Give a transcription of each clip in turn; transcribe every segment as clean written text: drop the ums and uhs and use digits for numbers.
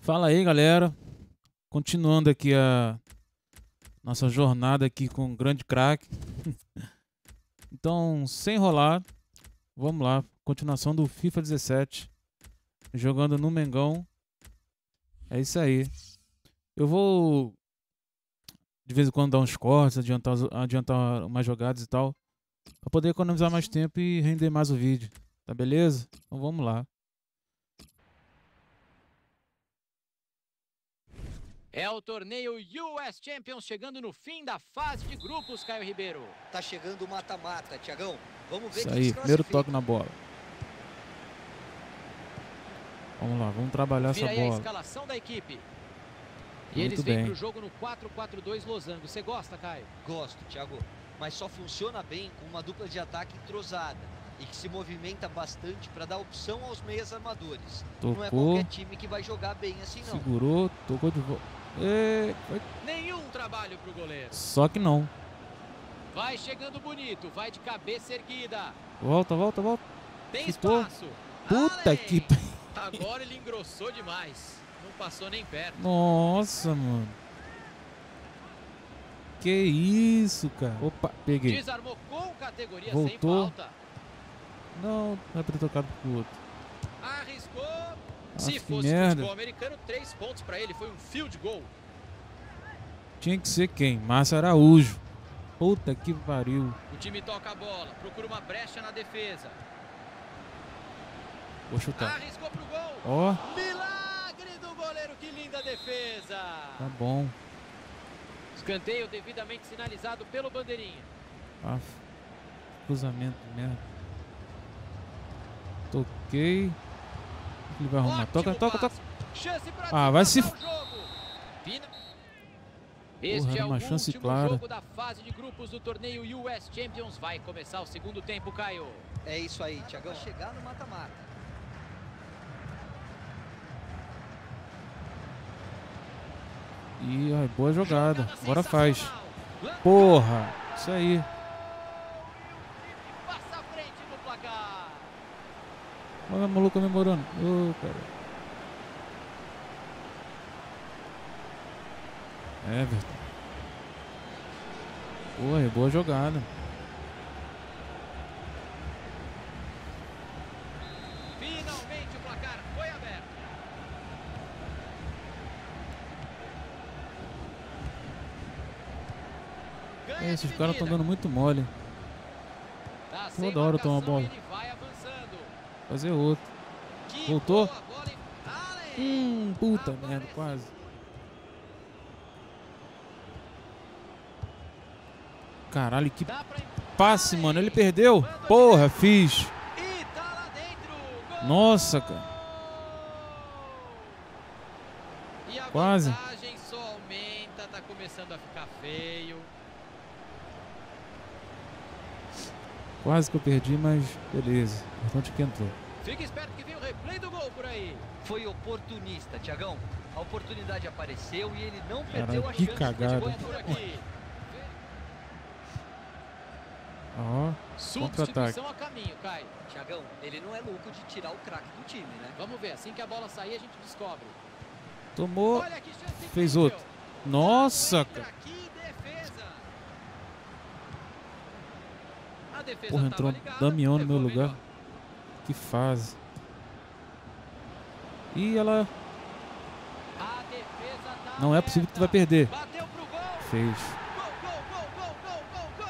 Fala aí, galera. Continuando aqui a nossa jornada aqui com o grande craque. Então, sem enrolar, vamos lá. Continuação do FIFA 17. Jogando no Mengão. É isso aí. Eu vou de vez em quando dar uns cortes, adiantar umas jogadas e tal, para poder economizar mais tempo e render mais o vídeo. Tá beleza? Então vamos lá. É o torneio US Champions chegando no fim da fase de grupos, Caio Ribeiro. Tá chegando o mata-mata, Thiagão. Vamos ver Isso quem aí, se primeiro classifica. toque na bola. Vamos lá, vamos trabalhar Vira essa aí a bola. escalação da equipe. E Muito eles vêm bem. pro jogo no 4-4-2 losango. Você gosta, Caio? Gosto, Thiago. Mas só funciona bem com uma dupla de ataque entrosada e que se movimenta bastante para dar opção aos meias armadores. Não é Tocou, qualquer time que vai jogar bem assim, não. segurou, tocou de volta. Nenhum trabalho pro goleiro. Só que não. Vai chegando bonito, vai de cabeça erguida. Volta, volta, volta. Tem Chutou. espaço. Puta Allen. que... Agora ele engrossou demais. Não passou nem perto. Nossa, mano. Que isso, cara. Opa, peguei. Desarmou com categoria Voltou. sem falta. Não, vai ter tocado pro outro. Arriscou. Nossa, Se que fosse merda. futebol americano, 3 pontos para ele. Foi um field goal. Tinha que ser quem? Márcio Araújo. Puta que pariu. O time toca a bola, procura uma brecha na defesa. Vou chutar. Arriscou pro gol. Ó, Milagre do goleiro, que linda defesa. tá bom. Escanteio devidamente sinalizado pelo bandeirinha. Aff, cruzamento merda. Toquei. O que ele vai arrumar? Ótimo Toca, toca, toca. passe. Chance pra Ah, vai se... desempatar o jogo. Este era é o uma chance último clara. jogo da fase de grupos do torneio US Champions. Vai começar o segundo tempo, Caio. É isso aí, Thiagão. Chegar no mata-mata. Ih, ai, boa jogada. Agora faz. sensacional. Porra, isso aí. Passa à frente no placar. Olha o maluco comemorando. Ô, cara. Everton. Porra, boa jogada. Finalmente o placar foi aberto. Ganha Esses a caras estão dividida. dando muito mole. Tá sem Toda hora toma a marcação, bola. ele vai avançando. Fazer outro. Que Voltou? boa bola em Allen. Puta Aparece. merda, quase. Caralho, que Dá pra passe, Allen. mano. Ele perdeu? Porra, fiz. E tá lá dentro. Gol! Nossa, cara. E a Quase. vantagem só aumenta, tá começando a ficar feio. Quase que eu perdi, mas beleza. O importante é que entrou. Fica esperto que vem o replay do gol por aí. Foi oportunista, Thiagão. A oportunidade apareceu e ele não Caralho, perdeu a que chance. cagada. Gol é por aqui. Ó, contra-ataque. Substituição a caminho, Caio. Thiagão, ele não é louco de tirar o craque do time, né? Vamos ver, assim que a bola sair a gente descobre. Tomou. Olha que chance Fez incrível. outro. Nossa, Entra, cara. que defesa. A defesa Porra, tava entrou ligada, Damião no meu levou lugar. melhor. Que fase. Ih, ela... A defesa tá Não é possível que tu vai aberta. perder. Bateu pro gol. Fez. Gol, gol, gol, gol, gol, gol,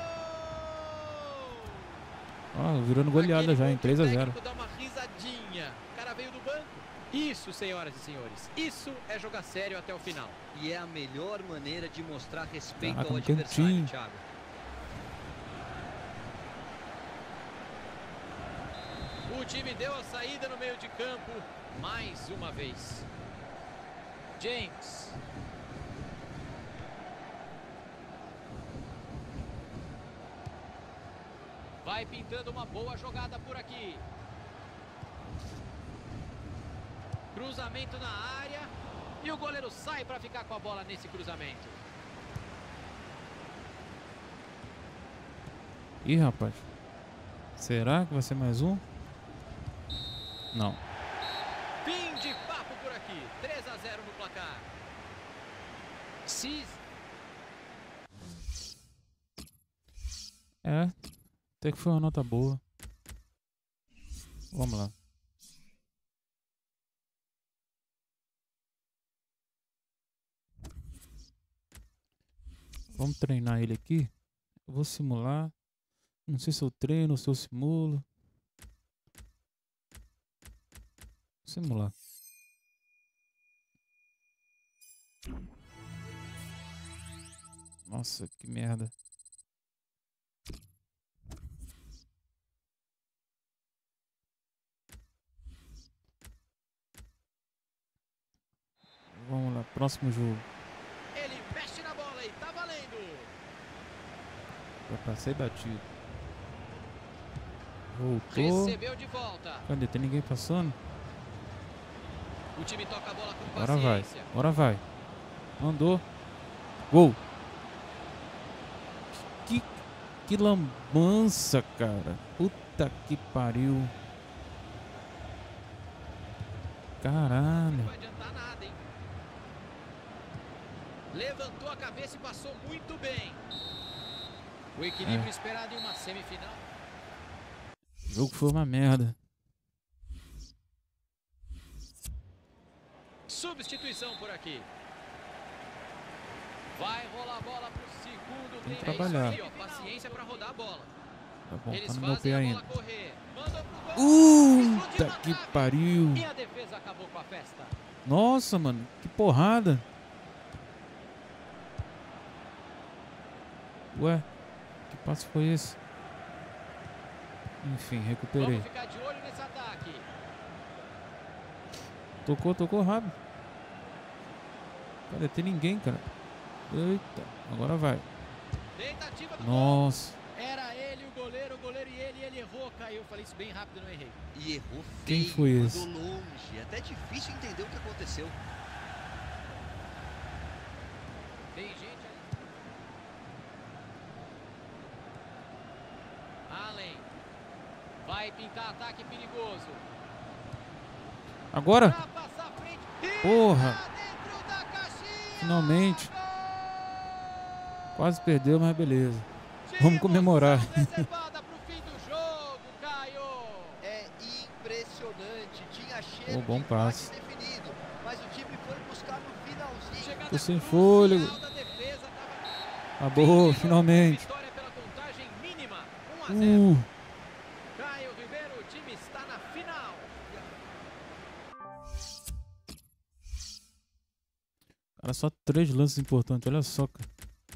gol! Ó, virando goleada Aquele já, gol em que o 3-0. técnico dá uma risadinha. O cara veio do banco. Isso, senhoras e senhores, isso é jogar sério até o final. E é a melhor maneira de mostrar respeito Caraca, ao não tem um adversário, time. Thiago. O time deu a saída no meio de campo mais uma vez. James. Vai pintando uma boa jogada por aqui. Cruzamento na área. E o goleiro sai para ficar com a bola nesse cruzamento. Ih, rapaz. Será que vai ser mais um? Não. Fim de papo por aqui. 3-0 no placar. Cis. É, até que foi uma nota boa. Vamos lá. Vamos treinar ele aqui. Eu vou simular. Não sei se eu treino ou se eu simulo. Simular. Nossa, que merda. Vamos lá, próximo jogo. Ele mexe na bola e tá valendo. Já passei batido. Voltou. Recebeu de volta. Cadê? Tem ninguém passando? O time toca a bola com Agora vai. paciência. Agora vai. Mandou. Gol. Que lambança, cara. Puta que pariu. Caralho. Não vai adiantar nada, hein? Levantou a cabeça e passou muito bem. O equilíbrio esperado em uma semifinal. O jogo foi uma merda. Substituição por aqui. Vai rolar a bola pro segundo Tem que tempo. trabalhar. É isso aí, ó. Paciência pra rodar a bola. Tá bom, Eles tá no meu fazem pé a ainda. bola correr. Mandou pro gol. Explodiu Puta na que trave. pariu. E a defesa acabou com a festa. Nossa, mano. Que porrada. Ué. Que passe foi esse? Enfim, recuperei. Vamos ficar de olho nesse ataque. Tocou rápido. Cadê? Tem ninguém, cara. Eita, agora vai. Tentativa do Nossa. gol. Era ele o goleiro e ele errou, caiu. Falei isso bem rápido, não errei. E errou Quem feio, foi mandou esse? longe. Até difícil entender o que aconteceu. Tem gente ali. Allen. Vai pintar ataque perigoso. Agora? Pra passar à frente. Porra. Dentro da caixinha. Finalmente. Gol! Quase perdeu, mas beleza. Vamos comemorar. Reservada pro fim do jogo, Caio. É impressionante. Tinha cheiro Bom de passe. empate definido. Mas o time foi buscar no finalzinho. Chegada Tô sem crucial fôlego. da defesa, tava... Acabou, finalmente. Vitória pela contagem mínima, 1-0. Caio Ribeiro, o time está na final. Cara, só 3 lances importantes, olha só, cara.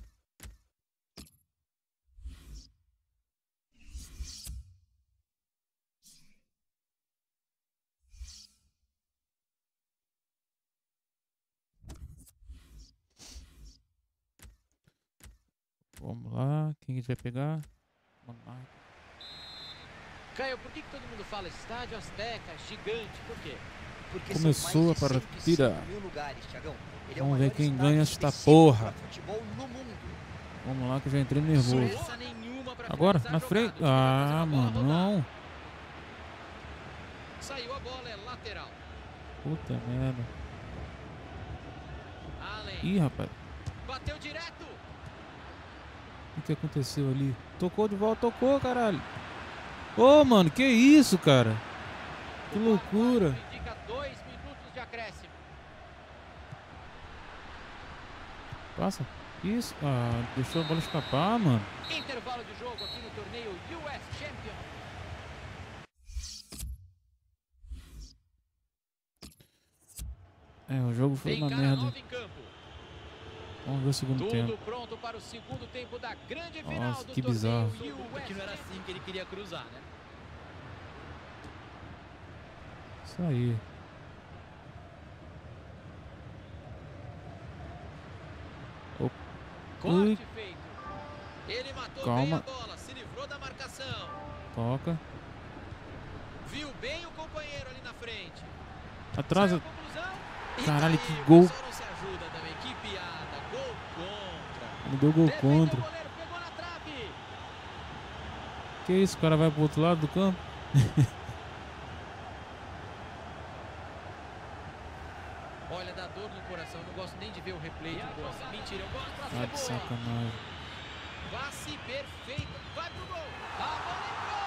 Vamos lá, quem a gente vai pegar? Monarca. Caio, por que todo mundo fala estádio Azteca, gigante? Por quê? Porque Começou são a mais de partida. 105.000 lugares, Thiagão. Ele é o Vamos ver maior quem estádio ganha esta específico porra. pra futebol no mundo. Vamos lá que eu já entrei nervoso. Força nenhuma pra Agora, finalizar na a frente. jogada. O time vai fazer Ah, a bola mano, rodar. não. Saiu a bola, é lateral. Puta merda. Allen. Ih, rapaz. Bateu direto. O que aconteceu ali? Tocou de volta, tocou, caralho. Ô, mano, que isso, cara? Que loucura. Indica 2 minutos de acréscimo. Passa. Isso. Ah, deixou a bola escapar, mano. Intervalo de jogo aqui no torneio US Champion. É, o jogo foi Tem uma cara merda. nova em campo. Vamos ver o segundo Tudo tempo. pronto para o segundo tempo da grande Nossa, final do que torneio bizarro. US. Que não era assim que ele queria cruzar, né? Isso aí. Corte Ui. feito. Ele matou Calma. bem a bola, se livrou da marcação. Toca. Viu bem o companheiro ali na frente. Atrasa. Saiu a conclusão. E Caralho, daí, que o gol. pessoal não se ajuda também. Que piada. Gol contra. Ele deu gol Defendeu contra. o goleiro, pegou na trave. Que isso? O cara vai pro outro lado do campo? Olha, dá dor no coração. Eu não gosto nem de ver o replay de gosto. Mentira, eu gosto pra Tá ser de boa. sacanagem. Passe perfeito. Vai pro gol. A bola entrou.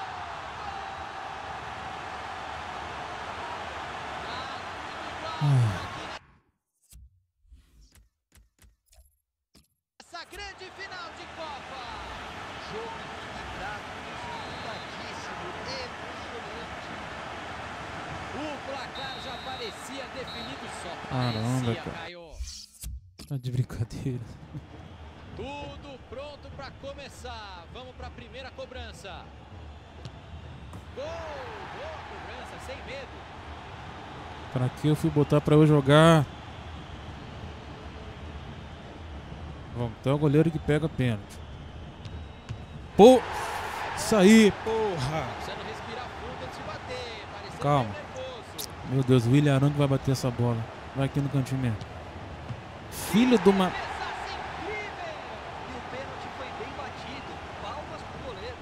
Tá tudo igual. Essa grande final de Copa. Jogo equilibrado, disputadíssimo, emocionante. O placar já parecia definido, só Caramba, parecia, cara. Caio. Tá de brincadeira. Tudo pronto para começar. Vamos para a primeira cobrança. Gol! Boa cobrança, sem medo. Pra que eu fui botar pra eu jogar? Vamos, então é o goleiro que pega pênalti. Pô! Isso aí, porra! Precisando respirar fundo antes de bater. Parecendo Calma. meio nervoso. Meu Deus, o William Arão que vai bater essa bola. Vai aqui no cantinho mesmo. Filho de uma... Cabeçaça incrível! E o pênalti foi bem batido. Palmas pro goleiro.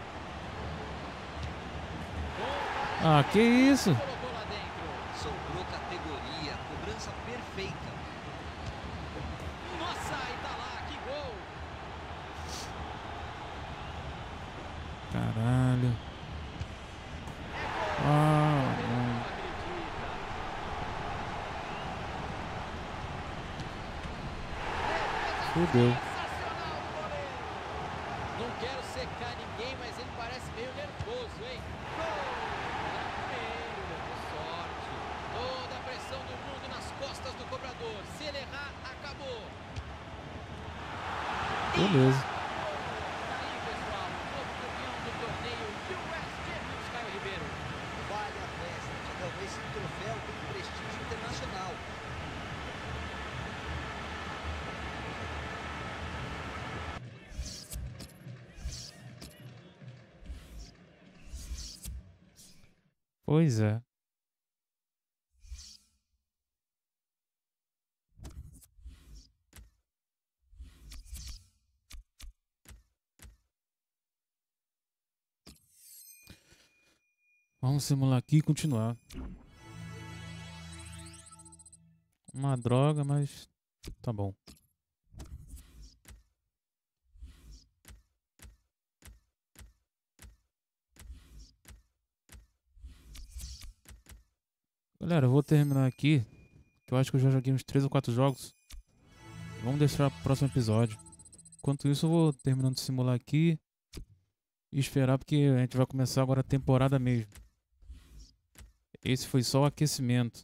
Ah, que isso? Colocou lá dentro. Sobrou categoria, cobrança perfeita. Nossa, e tá lá, que gol! Caralho. Ah, não. Não acredita. Fudeu. Sensacional do goleiro. Não quero secar ninguém, mas ele parece meio nervoso, hein? Gol! Meio, levou sorte. Toda a pressão do mundo nas costas do cobrador. Se ele errar, acabou. Beleza. Aí, pessoal, o novo campeão do torneio US Champions, Caio Ribeiro. Vale a festa, Tiagão. Esse troféu tem prestígio internacional. Pois é. Vamos simular aqui e continuar. Uma droga, mas tá bom. Galera, eu vou terminar aqui, que eu acho que eu já joguei uns 3 ou 4 jogos. Vamos deixar pro próximo episódio. Enquanto isso, eu vou terminando de simular aqui e esperar, porque a gente vai começar agora a temporada mesmo. Esse foi só o aquecimento.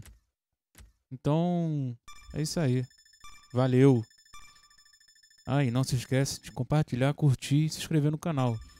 Então, é isso aí. Valeu! Ah, e não se esquece de compartilhar, curtir e se inscrever no canal.